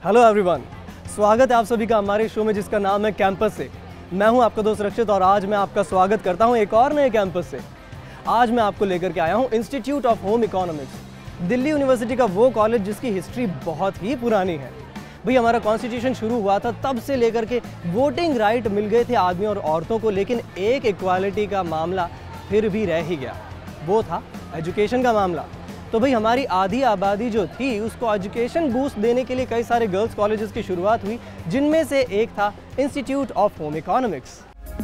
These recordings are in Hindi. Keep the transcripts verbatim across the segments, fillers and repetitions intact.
हेलो एवरीवन, स्वागत है आप सभी का हमारे शो में जिसका नाम है कैंपस से। मैं हूं आपका दोस्त रक्षित और आज मैं आपका स्वागत करता हूं एक और नए कैंपस से। आज मैं आपको लेकर के आया हूं institute of home economics, Delhi university का वो कॉलेज जिसकी हिस्ट्री बहुत ही पुरानी है। भाई हमारा कॉन्स्टिट्यूशन शुरू हुआ था तब से लेकर के वोटिंग राइट मिल गए थे आदमी और औरतों को, लेकिन एक इक्वालिटी का मामला फिर भी रह ही गया, वो था एजुकेशन का मामला। तो भाई हमारी आधी आबादी जो थी उसको एजुकेशन बूस्ट देने के लिए कई सारे गर्ल्स कॉलेजेस की शुरुआत हुई, जिनमें से एक था इंस्टीट्यूट ऑफ होम इकोनॉमिक्स।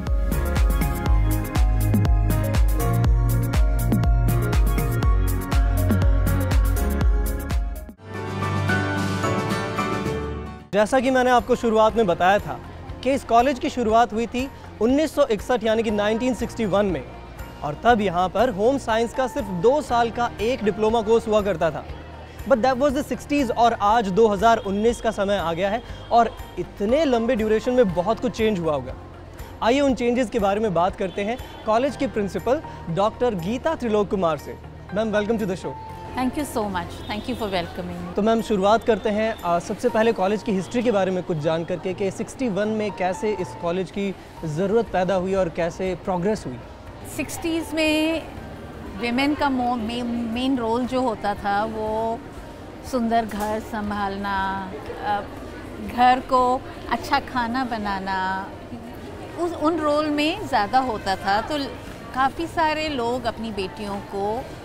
जैसा कि मैंने आपको शुरुआत में बताया था कि इस कॉलेज की शुरुआत हुई थी उन्नीस सौ इकसठ यानी कि उन्नीस सौ इकसठ में, और तब यहाँ पर होम साइंस का सिर्फ दो साल का एक डिप्लोमा कोर्स हुआ करता था। But that was the sixties और आज दो हज़ार उन्नीस का समय आ गया है और इतने लंबे ड्यूरेशन में बहुत कुछ चेंज हुआ होगा। आइए उन चेंजेस के बारे में बात करते हैं कॉलेज की प्रिंसिपल डॉक्टर गीता त्रिलोक कुमार से। Ma'am welcome to the show. Thank you so much, thank you for welcoming. तो मैम शुरुआत करते हैं आ, सबसे पहले कॉलेज की हिस्ट्री के बारे में कुछ जान करके कि इकसठ में कैसे इस कॉलेज की ज़रूरत पैदा हुई और कैसे प्रोग्रेस हुई। सिक्सटीज़ में विमेन का मेन रोल जो होता था वो सुंदर घर संभालना, घर को अच्छा खाना बनाना, उस उन रोल में ज़्यादा होता था। तो काफ़ी सारे लोग अपनी बेटियों को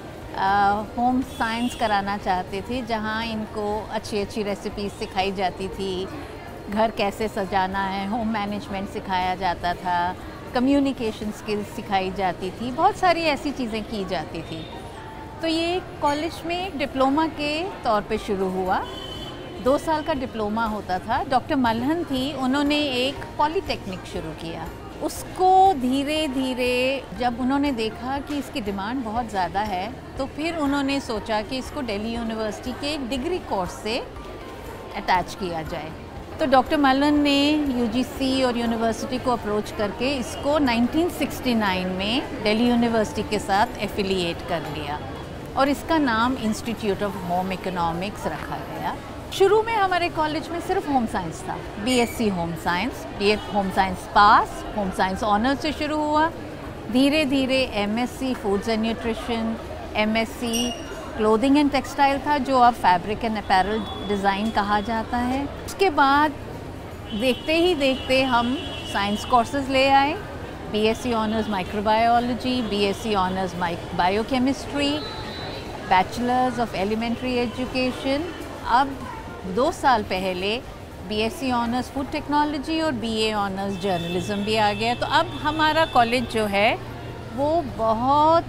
होम साइंस कराना चाहते थे, जहाँ इनको अच्छी अच्छी रेसिपीज सिखाई जाती थी, घर कैसे सजाना है, होम मैनेजमेंट सिखाया जाता था, कम्युनिकेशन स्किल्स सिखाई जाती थी, बहुत सारी ऐसी चीज़ें की जाती थी। तो ये कॉलेज में डिप्लोमा के तौर पे शुरू हुआ, दो साल का डिप्लोमा होता था। डॉक्टर मल्हन थी, उन्होंने एक पॉलीटेक्निक शुरू किया। उसको धीरे धीरे जब उन्होंने देखा कि इसकी डिमांड बहुत ज़्यादा है, तो फिर उन्होंने सोचा कि इसको दिल्ली यूनिवर्सिटी के एक डिग्री कोर्स से अटैच किया जाए। तो डॉक्टर मल्हन ने यूजीसी और यूनिवर्सिटी को अप्रोच करके इसको उन्नीस सौ उनहत्तर में दिल्ली यूनिवर्सिटी के साथ एफिलिएट कर लिया और इसका नाम इंस्टीट्यूट ऑफ होम इकोनॉमिक्स रखा गया। शुरू में हमारे कॉलेज में सिर्फ होम साइंस था, BSc home science, BA home science pass, home science honours से शुरू हुआ। धीरे धीरे MSc foods and nutrition, MSc clothing and textile था, जो अब फैब्रिक एंड अपैरल डिज़ाइन कहा जाता है। उसके बाद देखते ही देखते हम साइंस कोर्सेज ले आए, BSc honours microbiology, BSc honours biochemistry, bachelors of elementary education. अब दो साल पहले बीएससी ऑनर्स फूड टेक्नोलॉजी और बीए ऑनर्स जर्नलिज्म भी आ गया। तो अब हमारा कॉलेज जो है वो बहुत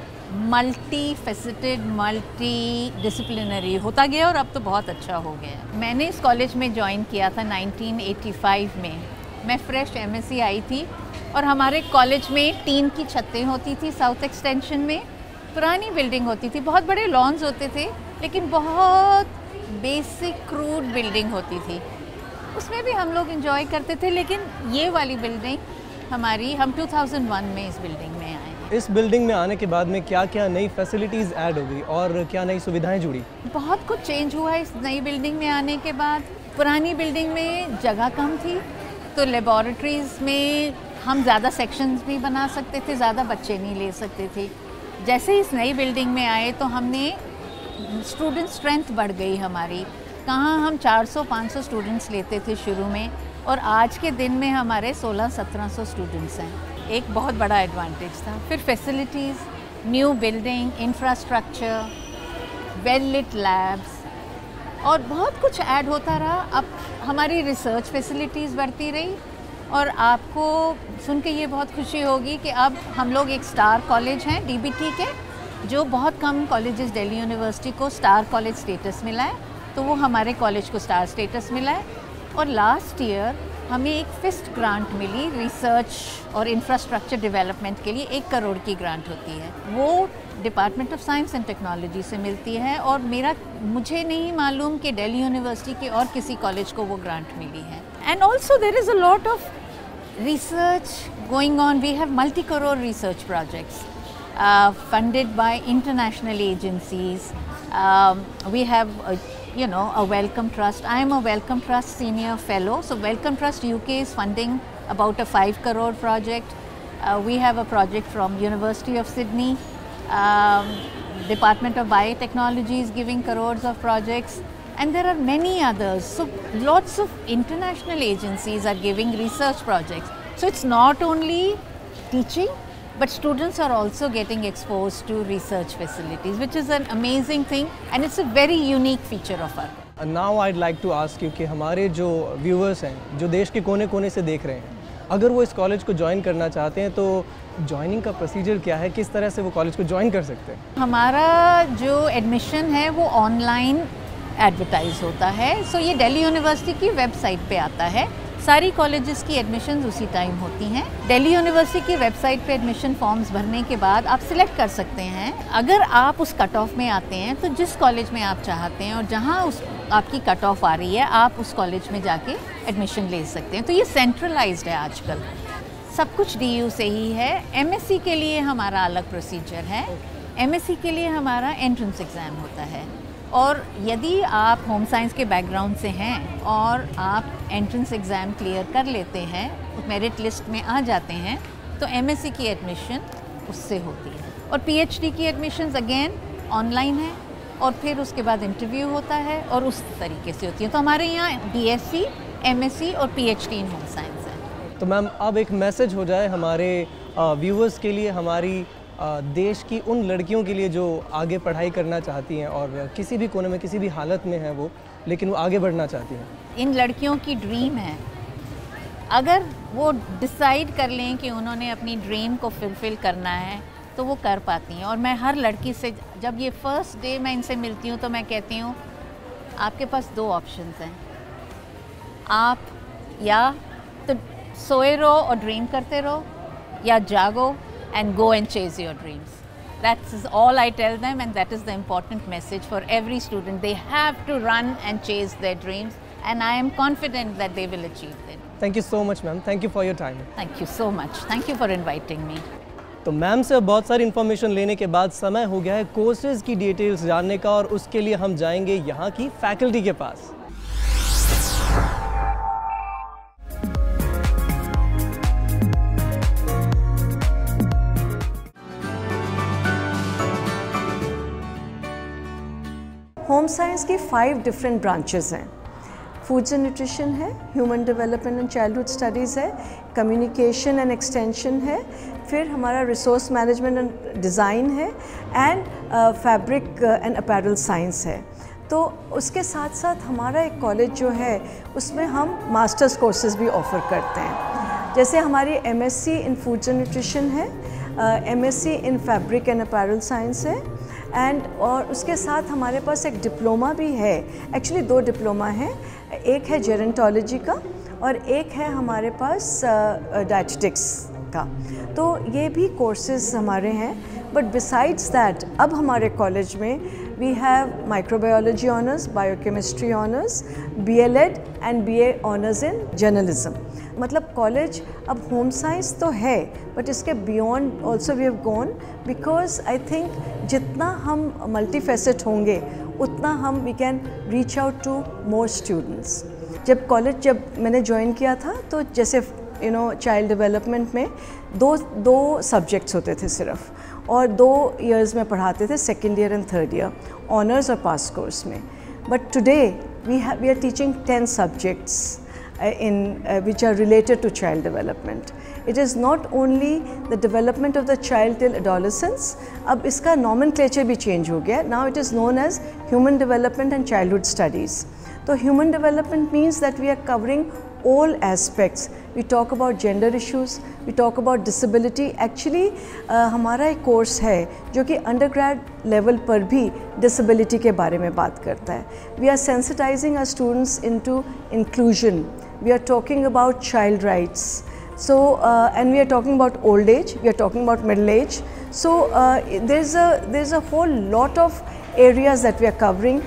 मल्टी फेसेटेड, मल्टी डिसिप्लिनरी होता गया और अब तो बहुत अच्छा हो गया। मैंने इस कॉलेज में ज्वाइन किया था उन्नीस सौ पचासी में। मैं फ्रेश एमएससी आई थी और हमारे कॉलेज में टीन की छतें होती थी साउथ एक्सटेंशन में, पुरानी बिल्डिंग होती थी, बहुत बड़े लॉन्स होते थे, लेकिन बहुत बेसिक क्रूड बिल्डिंग होती थी। उसमें भी हम लोग एंजॉय करते थे, लेकिन ये वाली बिल्डिंग हमारी, हम दो हज़ार एक में इस बिल्डिंग में आए। इस बिल्डिंग में आने के बाद में क्या क्या नई फैसिलिटीज़ ऐड हो गई और क्या नई सुविधाएं जुड़ी? बहुत कुछ चेंज हुआ है इस नई बिल्डिंग में आने के बाद। पुरानी बिल्डिंग में जगह कम थी, तो लेबॉरेटरीज़ में हम ज़्यादा सेक्शंस भी बना सकते थे, ज़्यादा बच्चे नहीं ले सकते थे। जैसे ही इस नई बिल्डिंग में आए तो हमने स्टूडेंट स्ट्रेंथ बढ़ गई हमारी। कहाँ हम चार सौ पाँच सौ स्टूडेंट्स लेते थे शुरू में, और आज के दिन में हमारे सोलह सत्रह सौ स्टूडेंट्स हैं। एक बहुत बड़ा एडवांटेज था। फिर facilities, new building, infrastructure, well lit labs और बहुत कुछ ऐड होता रहा। अब हमारी रिसर्च फैसिलिटीज़ बढ़ती रही और आपको सुन के ये बहुत खुशी होगी कि अब हम लोग एक स्टार कॉलेज हैं डीबीटी के, जो बहुत कम कॉलेजेस दिल्ली यूनिवर्सिटी को स्टार कॉलेज स्टेटस मिला है, तो वो हमारे कॉलेज को स्टार स्टेटस मिला है। और लास्ट ईयर हमें एक फिस्ट ग्रांट मिली रिसर्च और इंफ्रास्ट्रक्चर डेवलपमेंट के लिए, एक करोड़ की ग्रांट होती है, वो department of science and technology से मिलती है। और मेरा मुझे नहीं मालूम कि दिल्ली यूनिवर्सिटी के और किसी कॉलेज को वो ग्रांट मिली है। And also there is a lot of research going on. We have multi crore research projects funded by international agencies. Um, we have uh, you know, a Wellcome Trust. I am a Wellcome Trust Senior Fellow. So Wellcome Trust U K is funding about a five crore project. Uh, we have a project from University of Sydney. Um, Department of Biotechnology is giving crores of projects, and there are many others. So lots of international agencies are giving research projects. So it's not only teaching, but students are also getting exposed to research facilities, which is an amazing thing, and it's a very unique feature of our. And now I'd like to ask you कि हमारे जो viewers हैं, जो देश के कोने कोने से देख रहे हैं, अगर वो इस कॉलेज को ज्वाइन करना चाहते हैं तो ज्वाइनिंग का प्रोसीजर क्या है, किस तरह से वो कॉलेज को ज्वाइन कर सकते हैं? हमारा जो एडमिशन है वो ऑनलाइन एडवर्टाइज होता है. सो so ये दिल्ली यूनिवर्सिटी की वेबसाइट पे आता है. सारी कॉलेजेस की एडमिशन्स उसी टाइम होती हैं. दिल्ली यूनिवर्सिटी की वेबसाइट पे एडमिशन फॉर्म्स भरने के बाद आप सिलेक्ट कर सकते हैं. अगर आप उस कट ऑफ में आते हैं तो जिस कॉलेज में आप चाहते हैं और जहां उस आपकी कट ऑफ आ रही है, आप उस कॉलेज में जाके एडमिशन ले सकते हैं. तो ये सेंट्रलाइज्ड है आजकल, सब कुछ डी यू से ही है. एमएससी के लिए हमारा अलग प्रोसीजर है. एमएससी के लिए हमारा एंट्रेंस एग्ज़ाम होता है, और यदि आप होम साइंस के बैकग्राउंड से हैं और आप एंट्रेंस एग्ज़ाम क्लियर कर लेते हैं, मेरिट लिस्ट में आ जाते हैं, तो एमएससी की एडमिशन उससे होती है. और पीएचडी की एडमिशन्स अगेन ऑनलाइन है, और फिर उसके बाद इंटरव्यू होता है और उस तरीके से होती है. तो हमारे यहाँ बीएससी, एमएससी और पीएचडी इन होम साइंस है. तो मैम अब एक मैसेज हो जाए हमारे व्यूअर्स के लिए, हमारी देश की उन लड़कियों के लिए जो आगे पढ़ाई करना चाहती हैं और किसी भी कोने में किसी भी हालत में हैं वो, लेकिन वो आगे बढ़ना चाहती हैं. इन लड़कियों की ड्रीम है, अगर वो डिसाइड कर लें कि उन्होंने अपनी ड्रीम को फुलफ़िल करना है तो वो कर पाती हैं. और मैं हर लड़की से, जब ये फर्स्ट डे मैं इनसे मिलती हूँ तो मैं कहती हूँ आपके पास दो ऑप्शंस हैं. आप या तो सोए रहो और ड्रीम करते रहो, या जागो and go and chase your dreams. That's all I tell them, and that is the important message for every student. They have to run and chase their dreams, and I am confident that they will achieve them. Thank you so much ma'am. Thank you for your time. Thank you so much. Thank you for inviting me. तो मैम से बहुत सारी इन्फॉर्मेशन लेने के बाद समय हो गया है कोर्सेज की डिटेल्स जानने का, और उसके लिए हम जाएंगे यहाँ की फैकल्टी के पास. होम साइंस की फाइव डिफरेंट ब्रांचेस हैं. फूड्स एंड न्यूट्रिशन है, human development and childhood studies है, कम्युनिकेशन एंड एक्सटेंशन है, फिर हमारा रिसोर्स मैनेजमेंट एंड डिज़ाइन है, and fabric and apparel science है. तो उसके साथ साथ हमारा एक कॉलेज जो है उसमें हम मास्टर्स कोर्सेज भी ऑफ़र करते हैं. जैसे हमारी MSc in foods and nutrition है, MSc in fabric and apparel science है, एंड और उसके साथ हमारे पास एक डिप्लोमा भी है. एक्चुअली दो डिप्लोमा हैं, एक है जेरेंटोलॉजी का और एक है हमारे पास डायटेटिक्स का. तो ये भी कोर्सेज हमारे हैं. बट बिसाइड्स दैट अब हमारे कॉलेज में we have microbiology honours, biochemistry honours, BElEd and BA honours in journalism. मतलब कॉलेज अब होम साइंस तो है, बट इसके beyond also we have gone, because I think जितना हम मल्टी फेसेट होंगे उतना हम we can reach out to more students. जब कॉलेज जब मैंने ज्वाइन किया था तो जैसे यू नो चाइल्ड डेवलपमेंट में दो दो सब्जेक्ट्स होते थे सिर्फ, और दो ईयर्स में पढ़ाते थे, second year and third year, honours और पास कोर्स में. But today we have we are teaching ten subjects in uh, which are related to child development. It is not only the development of the child till adolescence. अब इसका nomenclature भी change हो गया. Now it is known as human development and childhood studies. तो human development means that we are covering all aspects. We talk about gender issues, we talk about disability. Actually uh, हमारा एक कोर्स है जो कि undergrad level पर भी disability के बारे में बात करता है. We are sensitizing our students into inclusion. We are talking about child rights. So uh, and we are talking about old age, we are talking about middle age. So uh, there's a there's a whole lot of areas that we are covering,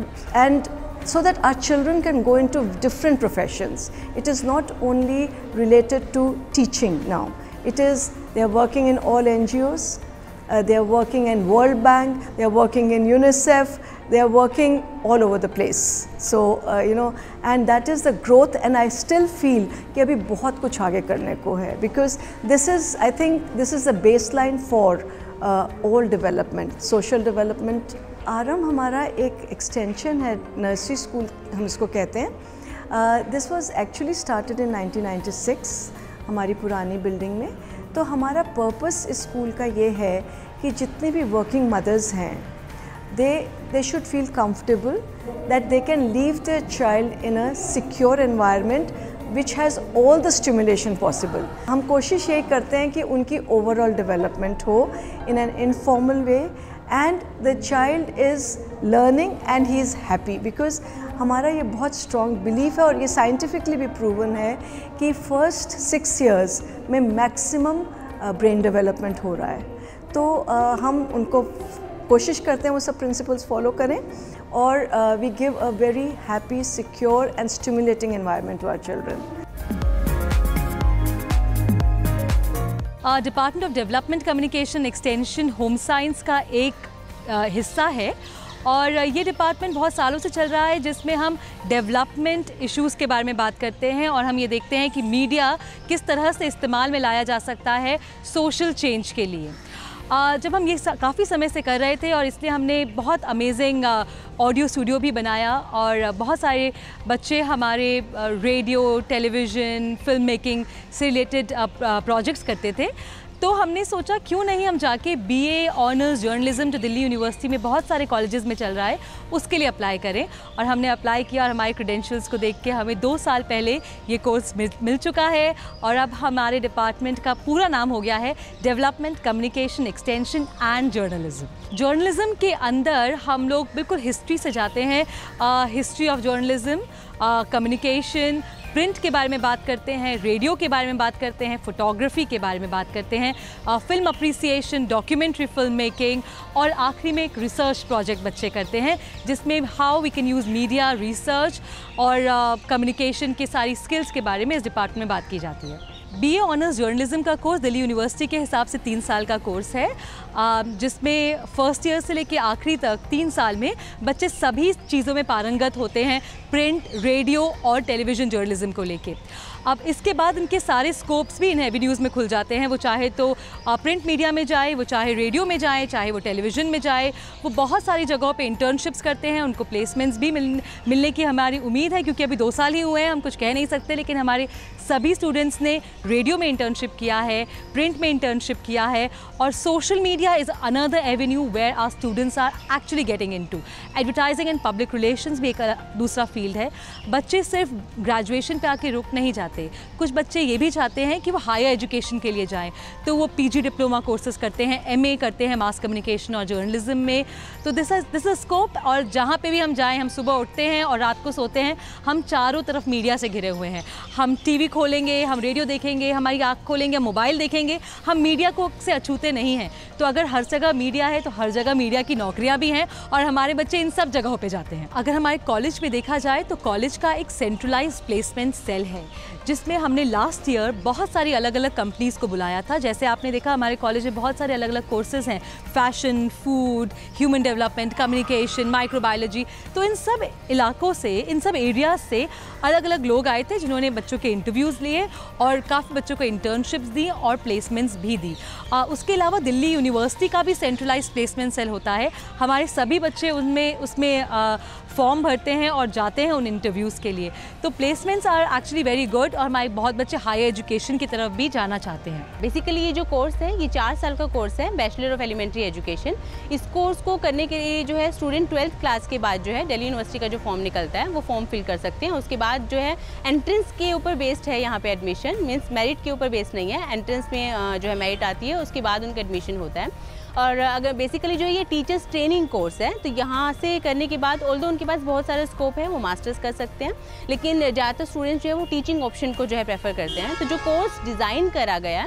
and so that our children can go into different professions. It is not only related to teaching now. It is they are working in all N G Os, uh, they are working in World Bank, they are working in UNICEF, they are working all over the place. So uh, you know, and that is the growth, and I still feel कि अभी बहुत कुछ आगे करने को है, because this is, I think this is the baseline for uh, all development, social development. आरम हमारा एक extension है, nursery school हम इसको कहते हैं. This was actually started in nineteen ninety-six हमारी पुरानी बिल्डिंग में. तो हमारा पर्पस इस स्कूल का ये है कि जितने भी वर्किंग मदर्स हैं, they they should feel comfortable that they can leave their child in a secure environment which has all the stimulation possible. हम कोशिश ये करते हैं कि उनकी overall development हो in an informal way and the child is learning and he is happy, because हमारा ये बहुत strong belief है और ये scientifically भी proven है कि first six years में maximum uh, brain development हो रहा है. तो uh, हम उनको कोशिश करते हैं वो सब प्रिंसिपल्स फॉलो करें और we give a very happy, secure and stimulating environment to our children. Department of development communication extension home science का एक uh, हिस्सा है और ये डिपार्टमेंट बहुत सालों से चल रहा है, जिसमें हम डेवलपमेंट इश्यूज़ के बारे में बात करते हैं और हम ये देखते हैं कि मीडिया किस तरह से इस्तेमाल में लाया जा सकता है सोशल चेंज के लिए. Uh, जब हम ये काफ़ी समय से कर रहे थे और इसलिए हमने बहुत अमेजिंग ऑडियो स्टूडियो भी बनाया और बहुत सारे बच्चे हमारे रेडियो, टेलीविज़न, फिल्म मेकिंग से रिलेटेड प्रोजेक्ट्स करते थे. तो हमने सोचा क्यों नहीं हम जाके बीए ऑनर्स जर्नलिज्म जो दिल्ली यूनिवर्सिटी में बहुत सारे कॉलेजेस में चल रहा है उसके लिए अप्लाई करें. और हमने अप्लाई किया और हमारे क्रेडेंशियल्स को देख के हमें दो साल पहले ये कोर्स मिल, मिल चुका है और अब हमारे डिपार्टमेंट का पूरा नाम हो गया है development communication extension and journalism. Journalism के अंदर हम लोग बिल्कुल हिस्ट्री से जाते हैं, history of journalism, communication, print के बारे में बात करते हैं, रेडियो के बारे में बात करते हैं, फोटोग्राफी के बारे में बात करते हैं, film appreciation, documentary film making और आखिरी में एक रिसर्च प्रोजेक्ट बच्चे करते हैं जिसमें how we can use media, research और कम्युनिकेशन की सारी स्किल्स के बारे में इस डिपार्टमेंट में बात की जाती है. बीए ऑनर्स जर्नलिज्म का कोर्स दिल्ली यूनिवर्सिटी के हिसाब से तीन साल का कोर्स है, जिसमें फर्स्ट ईयर से लेकर आखिरी तक तीन साल में बच्चे सभी चीज़ों में पारंगत होते हैं, प्रिंट, रेडियो और टेलीविज़न जर्नलिज्म को लेके. अब इसके बाद इनके सारे स्कोप्स भी इन एवेन्यूज़ में खुल जाते हैं. वो चाहे तो प्रिंट मीडिया में जाए, वो चाहे रेडियो में जाए, चाहे वो टेलीविज़न में जाए, वो बहुत सारी जगहों पे इंटर्नशिप्स करते हैं. उनको प्लेसमेंट्स भी मिल मिलने की हमारी उम्मीद है, क्योंकि अभी दो साल ही हुए हैं, हम कुछ कह नहीं सकते. लेकिन हमारे सभी स्टूडेंट्स ने रेडियो में इंटर्नशिप किया है, प्रिंट में इंटर्नशिप किया है और social media is another avenue where our students are actually getting into. Advertising and public relations भी एक दूसरा फील्ड है. बच्चे सिर्फ ग्रेजुएशन पे आके रुक नहीं जाते, कुछ बच्चे ये भी चाहते हैं कि वो हायर एजुकेशन के लिए जाएं, तो वो पीजी डिप्लोमा कोर्सेज करते हैं, एमए करते हैं मास कम्युनिकेशन और जर्नलिज्म में. तो this is this is scope. और जहाँ पे भी हम जाएं, हम सुबह उठते हैं और रात को सोते हैं, हम चारों तरफ मीडिया से घिरे हुए हैं. हम टीवी खोलेंगे, हम रेडियो देखेंगे, हमारी आँख खोलेंगे, मोबाइल देखेंगे, हम मीडिया को से अछूते नहीं हैं. तो अगर हर जगह मीडिया है तो हर जगह मीडिया की नौकरियाँ भी हैं और हमारे बच्चे इन सब जगहों पर जाते हैं. अगर हमारे कॉलेज में देखा जाए तो कॉलेज का एक सेंट्रलाइज प्लेसमेंट सेल है, जिसमें हमने लास्ट ईयर बहुत सारी अलग अलग कंपनीज़ को बुलाया था. जैसे आपने देखा हमारे कॉलेज में बहुत सारे अलग अलग कोर्सेज़ हैं, fashion, food, human development, communication, microbiology. तो इन सब इलाकों से, इन सब एरियाज से अलग अलग लोग आए थे जिन्होंने बच्चों के इंटरव्यूज़ लिए और काफ़ी बच्चों को इंटर्नशिप्स दी और प्लेसमेंट्स भी दी. आ, उसके अलावा दिल्ली यूनिवर्सिटी का भी सेंट्रलाइज प्लेसमेंट सेल होता है. हमारे सभी बच्चे उनमें उसमें फॉर्म भरते हैं और जाते हैं उन इंटरव्यूज़ के लिए. तो placements are actually very good और हमारे बहुत बच्चे हायर एजुकेशन की तरफ भी जाना चाहते हैं. बेसिकली ये जो कोर्स है ये चार साल का कोर्स है, बैचलर ऑफ एलिमेंट्री एजुकेशन. इस कोर्स को करने के लिए जो है स्टूडेंट ट्वेल्थ क्लास के बाद जो है दिल्ली यूनिवर्सिटी का जो फॉर्म निकलता है वो फॉर्म फिल कर सकते हैं. उसके बाद जो है एंट्रेंस के ऊपर बेस्ड है यहाँ पे एडमिशन, मीन्स मेरिट के ऊपर बेस्ड नहीं है. एंट्रेंस में जो है मेरिट आती है, उसके बाद उनका एडमिशन होता है. और अगर बेसिकली जो ये टीचर्स ट्रेनिंग कोर्स है तो यहाँ से करने के बाद ऑल्दो उनके पास बहुत सारा स्कोप है, वो मास्टर्स कर सकते हैं, लेकिन ज़्यादातर स्टूडेंट्स जो है वो टीचिंग ऑप्शन को जो है प्रेफर करते हैं. तो जो कोर्स डिज़ाइन करा गया है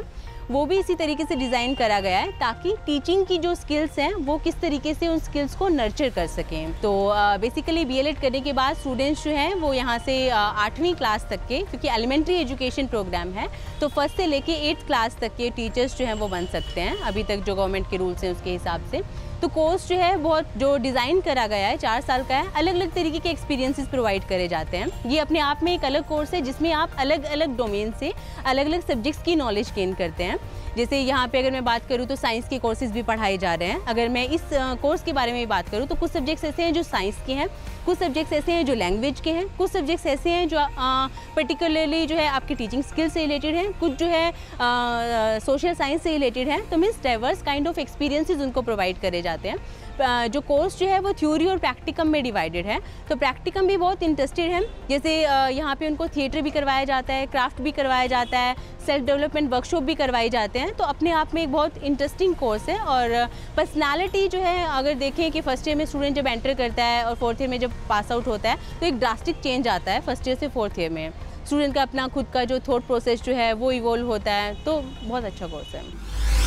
वो भी इसी तरीके से डिज़ाइन करा गया है ताकि टीचिंग की जो स्किल्स हैं वो किस तरीके से उन स्किल्स को नर्चर कर सकें। तो बेसिकली बी एल एड करने के बाद स्टूडेंट्स जो हैं वो यहाँ से आठवीं क्लास तक के, क्योंकि एलिमेंट्री एजुकेशन प्रोग्राम है, तो फर्स्ट से लेके एट्थ क्लास तक के टीचर्स जो हैं वो बन सकते हैं अभी तक जो गवर्नमेंट के रूल्स हैं उसके हिसाब से। तो कोर्स जो है बहुत जो डिज़ाइन करा गया है चार साल का है, अलग अलग तरीके के एक्सपीरियंसेस प्रोवाइड करे जाते हैं। ये अपने आप में एक अलग कोर्स है जिसमें आप अलग अलग डोमेन से अलग अलग सब्जेक्ट्स की नॉलेज गेन करते हैं। जैसे यहाँ पे अगर मैं बात करूँ तो साइंस के कोर्सेज भी पढ़ाए जा रहे हैं। अगर मैं इस कोर्स के बारे में बात करूँ तो कुछ सब्जेक्ट्स ऐसे हैं जो साइंस के हैं, कुछ सब्जेक्ट्स ऐसे हैं जो लैंग्वेज के हैं, कुछ सब्जेक्ट्स ऐसे हैं जो पर्टिकुलरली जो है आपकी टीचिंग स्किल से रिलेटेड हैं, कुछ जो है सोशल साइंस से रिलेटेड हैं। तो means diverse kind of experiences उनको प्रोवाइड करे जाते हैं। जो कोर्स जो है वो थ्योरी और प्रैक्टिकम में डिवाइडेड है। तो प्रैक्टिकम भी बहुत इंटरेस्टेड है, जैसे यहाँ पे उनको थिएटर भी करवाया जाता है, क्राफ्ट भी करवाया जाता है, सेल्फ डेवलपमेंट वर्कशॉप भी करवाए जाते हैं। तो अपने आप में एक बहुत इंटरेस्टिंग कोर्स है। और पर्सनालिटी जो है अगर देखें कि फर्स्ट ईयर में स्टूडेंट जब एंटर करता है और फोर्थ ईयर में जब पास आउट होता है तो एक ड्रास्टिक चेंज आता है फर्स्ट ईयर से फोर्थ ईयर में। स्टूडेंट का अपना खुद का जो थॉट प्रोसेस जो है वो इवॉल्व होता है। तो बहुत अच्छा कोर्स है।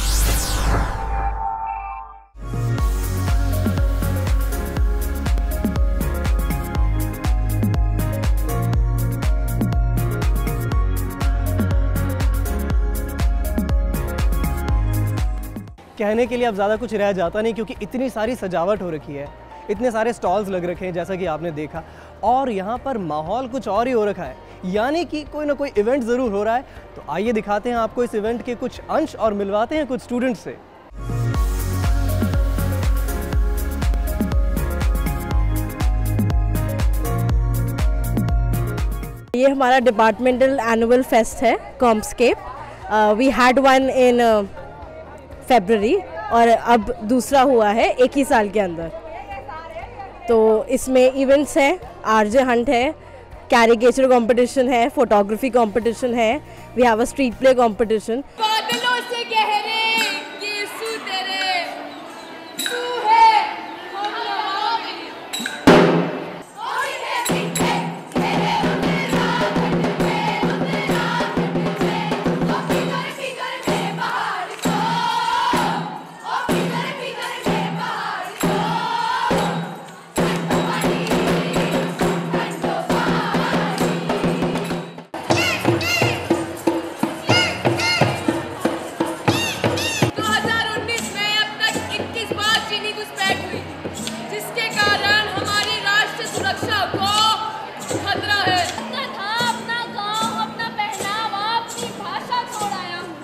कहने के लिए अब ज़्यादा कुछ रह जाता नहीं, क्योंकि इतनी सारी सजावट हो रखी है, इतने सारे स्टॉल्स लग रखे हैं जैसा कि आपने देखा, और यहाँ पर माहौल कुछ और ही हो रखा है, यानी कि कोई ना कोई इवेंट ज़रूर हो रहा है। तो आइए दिखाते हैं आपको इस इवेंट के कुछ अंश और मिलवाते हैं कुछ स्टूडेंट्स से। ये हमारा डिपार्टमेंटल एनुअल फेस्ट है Comscape. We had one in February और अब दूसरा हुआ है एक ही साल के अंदर। तो इसमें इवेंट्स हैं, आरजे हंट है, कैरिकेचर कंपटीशन है, फोटोग्राफी कंपटीशन है, we have a street play competition. बादलों से गहरे यीशु तेरे तू है हम हवा में और है पीछे तेरे अंधेरा में अंधेरा में ओ फिकर फिकर के बाहर को ओ फिकर फिकर के बाहर को पानी ठंडो पानी दो हज़ार उन्नीस में अब तक इक्कीस बार चीनी घुसपैठ हुई, जिसके कारण हमारी राष्ट्रीय सुरक्षा को खतरा है। अपना था, अपना गांव, अपना पहनावा, अपनी भाषा छोड़ आया हूँ,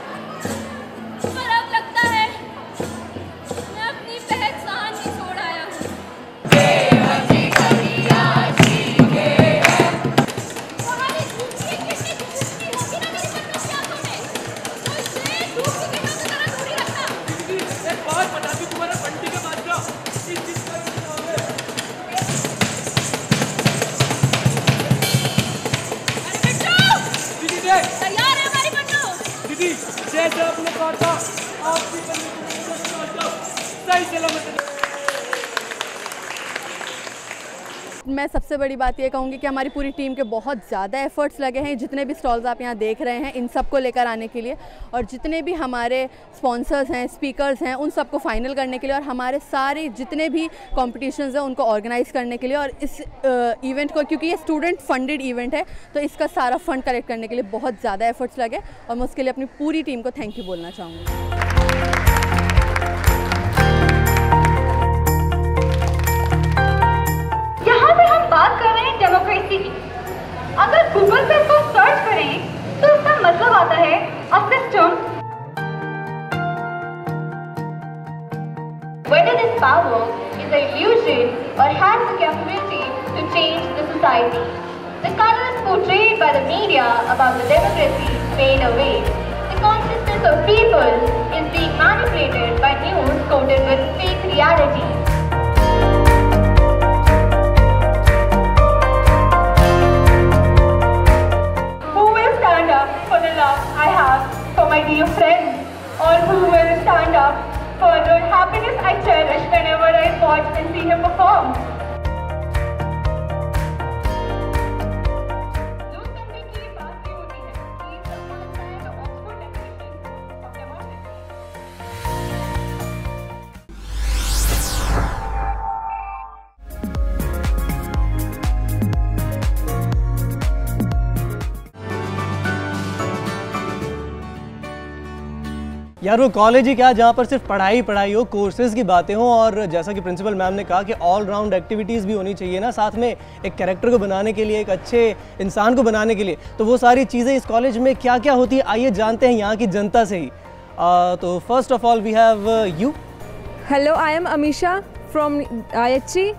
पर अब लगता है मैं अपनी पहचान ही छोड़ आया हूँ। तुम्हारी धूप की कितनी खुशबू होगी ना मेरी बच्चों की आंखों में, मुझसे धूप की किरणों से जरा दूरी रखना। एक बात बता दूं, तुम्हारा बंटी का बादशाह इस चीज का नाम है। अरे बच्चों, दीदी देख, तैयार है हमारी बच्चों? दीदी जैसे आपने कहा था आपकी बंदी को सही सलामत है। मैं सबसे बड़ी बात ये कहूँगी कि हमारी पूरी टीम के बहुत ज़्यादा एफर्ट्स लगे हैं, जितने भी स्टॉल्स आप यहाँ देख रहे हैं इन सबको लेकर आने के लिए, और जितने भी हमारे स्पॉन्सर्स हैं, स्पीकर्स हैं, उन सबको फाइनल करने के लिए, और हमारे सारे जितने भी कॉम्पिटिशन्स हैं उनको ऑर्गेनाइज़ करने के लिए, और इस इवेंट को, क्योंकि ये स्टूडेंट फंडेड इवेंट है, तो इसका सारा फंड कलेक्ट करने के लिए बहुत ज़्यादा एफर्ट्स लगे, और मैं उसके लिए अपनी पूरी टीम को थैंक यू बोलना चाहूँगी। यहाँ पे हम बात कर रहे हैं डेमोक्रेसी की। अगर गूगल पे इसको सर्च करें तो इसका मतलब आता है a system whether this power is an illusion or has the capability to change the society. The colors portrayed by the media about the democracy fade away. The consciousness of people is being manipulated by news coated with fake reality. For the love I have for my dear friends, or who will stand up for the happiness I cherish whenever I watch and see him perform. लोकतंत्र की बात ये होती है कि सम्मान चाहे तो ऑक्सफोर्ड डेफिनेशन यार वो कॉलेज ही क्या जहाँ पर सिर्फ पढ़ाई पढ़ाई हो, कोर्सेज की बातें हो, और जैसा कि प्रिंसिपल मैम ने कहा कि ऑल राउंड एक्टिविटीज़ भी होनी चाहिए ना साथ में, एक कैरेक्टर को बनाने के लिए, एक अच्छे इंसान को बनाने के लिए। तो वो सारी चीज़ें इस कॉलेज में क्या क्या होती है आइए जानते हैं यहाँ की जनता से ही। uh, तो first of all we have you. Hello, I am Amisha from I H E.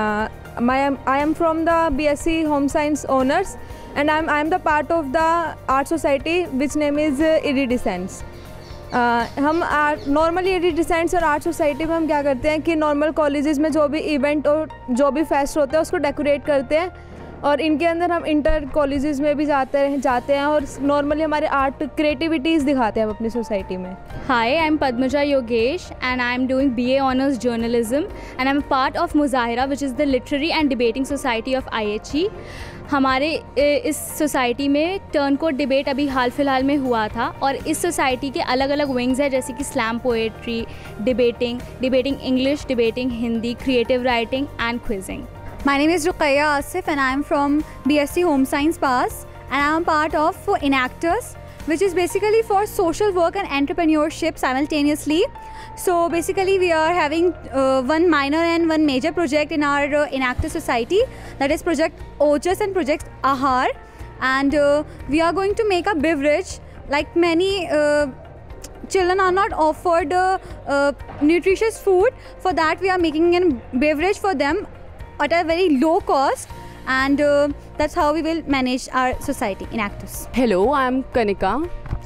I am from the B S c Home Science Honors, and I am I am the part of the Art Society which name is uh, Iridescents. Uh, हम नॉर्मली इरिडिसेंट्स और आर्ट सोसाइटी में हम क्या करते हैं कि नॉर्मल कॉलेजेस में जो भी इवेंट और जो भी फेस्ट होते हैं उसको डेकोरेट करते हैं, और इनके अंदर हम इंटर कॉलेजेस में भी जाते हैं जाते हैं और नॉर्मली हमारे आर्ट क्रिएटिविटीज़ दिखाते हैं हम अपनी सोसाइटी में। Hi, I'm Padmaja Yogesh and I'm doing B A Honours Journalism and I'm a part of Muzahira, which is the Literary and Debating Society of I H E. हमारे इस सोसाइटी में टर्न कोड डिबेट अभी हाल फिलहाल में हुआ था, और इस सोसाइटी के अलग अलग विंग्स हैं जैसे कि slam poetry, debating, debating English, debating Hindi, creative writing and quizzing. My name is Ruqayya Asif and I am from B S c Home Science Pass and I am part of Enactors, which is basically for social work and entrepreneurship simultaneously. So basically we are having uh, one minor and one major project in our uh, Enactor society, that is Project Ojas and Project Ahar, and uh, we are going to make a beverage. Like many uh, children are not offered uh, uh, nutritious food, for that we are making a beverage for them at a very low cost, and uh, that's how we will manage our society in Enactors. Hello, I am Kanika.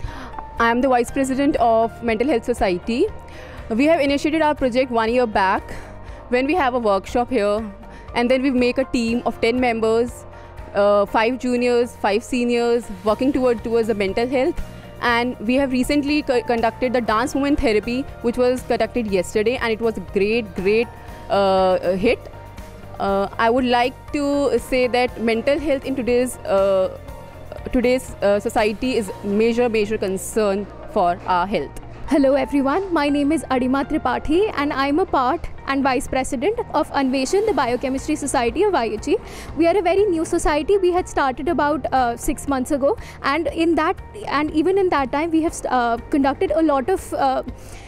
I am the Vice President of Mental Health Society. We have initiated our project one year back when we have a workshop here, and then we make a team of ten members, uh, five juniors, five seniors, working toward towards the mental health. And we have recently co conducted the dance movement therapy, which was conducted yesterday, and it was a great, great uh, hit. Uh, I would like to say that mental health in today's uh, today's uh, society is major, major concern for our health. Hello everyone, my name is Adima Tripathi and I am a part and Vice President of Anveshan, the Biochemistry Society of I H E. We are a very new society. We had started about uh, six months ago, and in that and even in that time we have uh, conducted a lot of uh,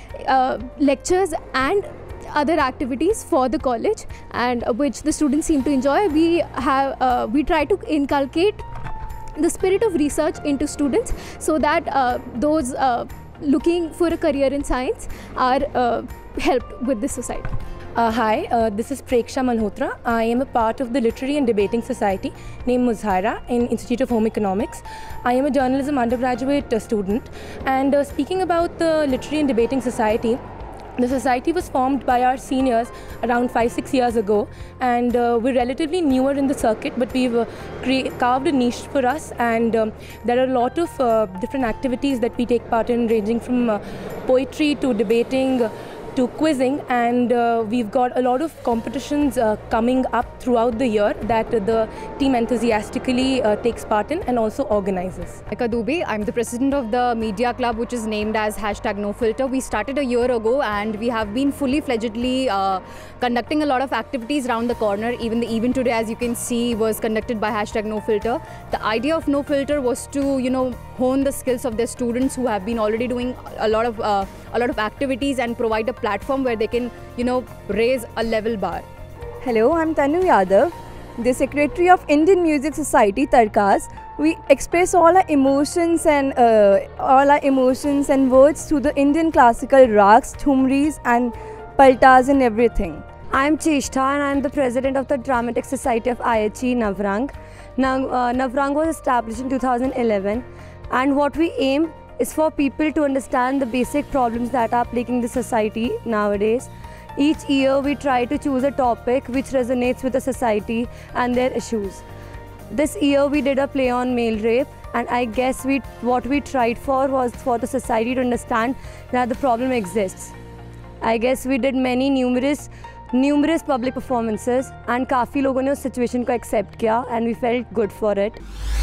uh, lectures and other activities for the college, and uh, which the students seem to enjoy. We have uh, we try to inculcate the spirit of research into students so that uh, those uh, looking for a career in science are uh, helped with this society. Uh, hi, uh, this is Preksha Malhotra. I am a part of the Literary and Debating Society named Muzahira in Institute of Home Economics. I am a journalism undergraduate uh, student, and uh, speaking about the Literary and Debating Society, the society was formed by our seniors around five, six years ago, and uh, we're relatively newer in the circuit, but we've uh, carved a niche for us, and um, there are a lot of uh, different activities that we take part in, ranging from uh, poetry to debating uh, to quizzing, and uh, we've got a lot of competitions uh, coming up throughout the year that uh, the team enthusiastically uh, takes part in and also organizes. Eka Dubey, I'm the president of the media club, which is named as hashtag No Filter. We started a year ago and we have been fully fledgedly uh, conducting a lot of activities around the corner. Even the event today, as you can see, was conducted by hashtag No Filter. The idea of No Filter was to, you know, hone the skills of their students who have been already doing a lot of uh, a lot of activities and provide a platform where they can, you know, raise a level bar. Hello, I'm Tanu Yadav, the Secretary of Indian Music Society, Tarkas. We express all our emotions and uh, all our emotions and words through the Indian classical rags, thumris and paltas and everything. I'm Cheshta and I'm the President of the Dramatic Society of I H E, Navrang. Now, uh, Navrang was established in two thousand eleven, and what we aim is for people to understand the basic problems that are plaguing the society nowadays. Each year we try to choose a topic which resonates with the society and their issues. This year we did a play on male rape, and I guess we what we tried for was for the society to understand that the problem exists. I guess we did many numerous numerous public performances, and काफ़ी लोगों ने उस situation को accept किया, and we felt good for it.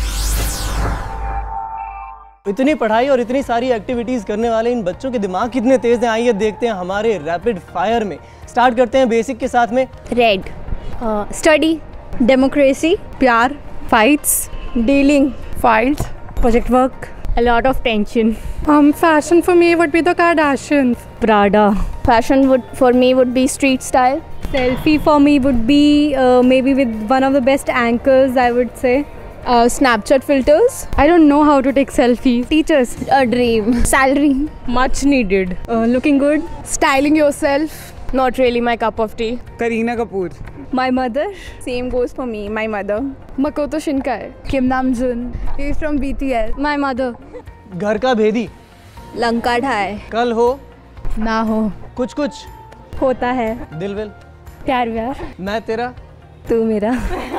इतनी पढ़ाई और इतनी सारी एक्टिविटीज़ करने वाले इन बच्चों के दिमाग कितने तेज़ हैं, आइए देखते हैं हमारे रैपिड फायर में। स्टार्ट करते हैं बेसिक के साथ में। रेड, स्टडी, डेमोक्रेसी, प्यार, fights, dealing, files, project work, A lot of tension. Um, fashion for me would be the Kardashians. Prada. Fashion would for me would be street style. Selfie for me would be uh, maybe with one of the best anchors, I would say. Uh, Snapchat filters. I don't know how to take selfies. Teachers. A dream. Salary. Much needed. Uh, looking good. Styling yourself. Not really my cup of tea. Kareena Kapoor. My mother. Same goes for me. My mother. Makoto Shinkai. Kim Namjoon. He's from B T S. My mother. घर का भेदी. लंका ढाई. कल हो ना हो. कुछ कुछ होता है. दिल विल. प्यार व्यार. मैं तेरा. तू मेरा.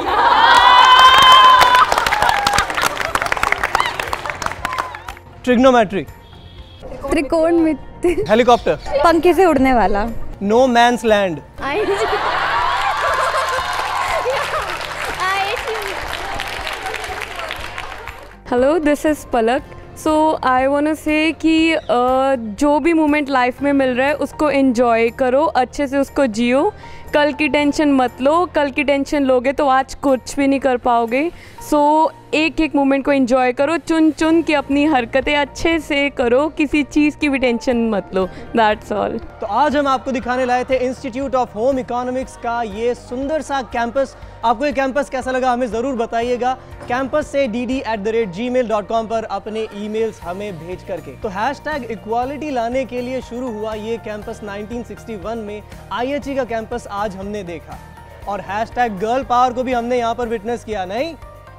ट्रिग्नोमेट्री. त्रिकोणमिति. हेलीकॉप्टर. पंखे से उड़ने वाला. No man's land. Hello, this is Palak. So I want to say कि uh, जो भी मोमेंट लाइफ में मिल रहा है उसको एंजॉय करो, अच्छे से उसको जियो. कल की टेंशन मत लो. कल की टेंशन लोगे तो आज कुछ भी नहीं कर पाओगे. सो so, एक एक मोमेंट को एंजॉय करो. चुन चुन के अपनी हरकतें अच्छे से करो. किसी चीज़ की भी टेंशन मत लो. That's all. तो आज हम आपको दिखाने लाए थे इंस्टीट्यूट ऑफ होम इकोनॉमिक्स का ये सुंदर सा कैंपस. आपको ये कैंपस कैसा लगा हमें ज़रूर बताइएगा. कैंपस से D D at the rate Gmail dot com पर अपने ईमेल्स हमें भेज करके. तो हैशटैग इक्वालिटी लाने के लिए शुरू हुआ ये कैंपस नाइनटीन सिक्सटी वन में आई एच ई का कैंपस आज हमने देखा. और हैशटैग गर्ल पावर को भी हमने यहाँ पर विटनेस किया. नहीं,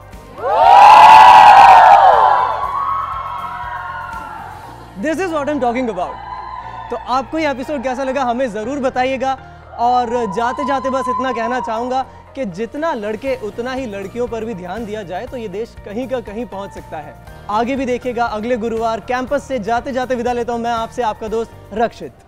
this is what I am talking about. तो आपको ये एपिसोड कैसा लगा हमें ज़रूर बताइएगा. और जाते जाते बस इतना कहना चाहूँगा कि जितना लड़के उतना ही लड़कियों पर भी ध्यान दिया जाए तो ये देश कहीं का कहीं पहुंच सकता है. आगे भी देखिएगा. अगले गुरुवार कैंपस से जाते जाते विदा लेता हूं मैं आपसे, आपका दोस्त रक्षित.